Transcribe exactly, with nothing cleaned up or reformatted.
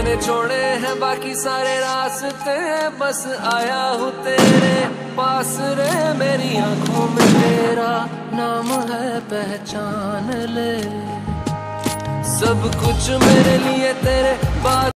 छोड़े छोड़े हैं बाकी सारे रास्ते, बस आया हूँ तेरे पास रे। मेरी आंखों में तेरा नाम है, पहचान ले। सब कुछ मेरे लिए तेरे बात